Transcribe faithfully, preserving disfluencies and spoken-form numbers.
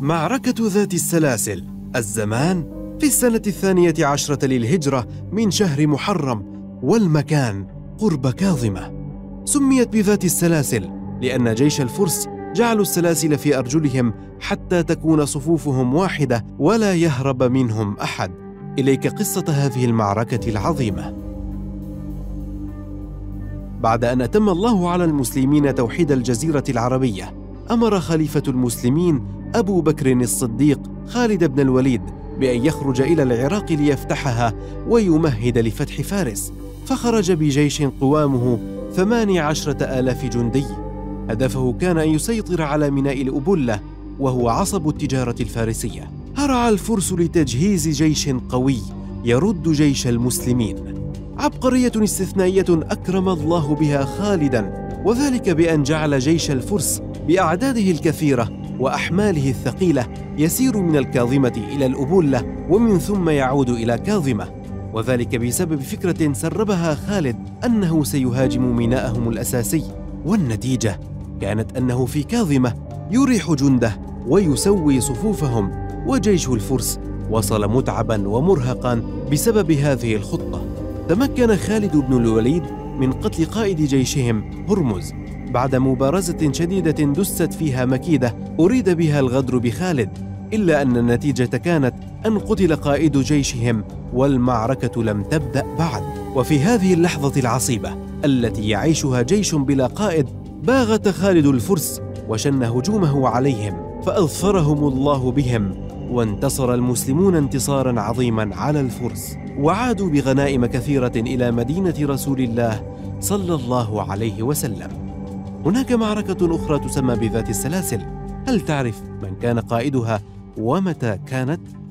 معركة ذات السلاسل. الزمان في السنة الثانية عشرة للهجرة من شهر محرم، والمكان قرب كاظمة. سميت بذات السلاسل لأن جيش الفرس جعلوا السلاسل في أرجلهم حتى تكون صفوفهم واحدة ولا يهرب منهم أحد. إليك قصة هذه المعركة العظيمة. بعد أن أتم الله على المسلمين توحيد الجزيرة العربية، أمر خليفة المسلمين أبو بكر الصديق خالد بن الوليد بأن يخرج إلى العراق ليفتحها ويمهد لفتح فارس، فخرج بجيش قوامه ثماني عشرة آلاف جندي. هدفه كان أن يسيطر على ميناء الأبلة، وهو عصب التجارة الفارسية. هرع الفرس لتجهيز جيش قوي يرد جيش المسلمين. عبقرية استثنائية أكرم الله بها خالداً، وذلك بأن جعل جيش الفرس بأعداده الكثيرة وأحماله الثقيلة يسير من الكاظمة إلى الأبلة ومن ثم يعود إلى كاظمة، وذلك بسبب فكرة سربها خالد أنه سيهاجم ميناءهم الأساسي. والنتيجة كانت أنه في كاظمة يريح جنده ويسوي صفوفهم، وجيش الفرس وصل متعبا ومرهقا بسبب هذه الخطة. تمكن خالد بن الوليد من قتل قائد جيشهم هرمز بعد مبارزة شديدة دست فيها مكيدة أريد بها الغدر بخالد، إلا أن النتيجة كانت أن قتل قائد جيشهم والمعركة لم تبدأ بعد. وفي هذه اللحظة العصيبة التي يعيشها جيش بلا قائد، باغت خالد الفرس وشن هجومه عليهم، فأظفرهم الله بهم، وانتصر المسلمون انتصارا عظيما على الفرس، وعادوا بغنائم كثيرة إلى مدينة رسول الله صلى الله عليه وسلم. هناك معركة أخرى تسمى بذات السلاسل. هل تعرف من كان قائدها ومتى كانت؟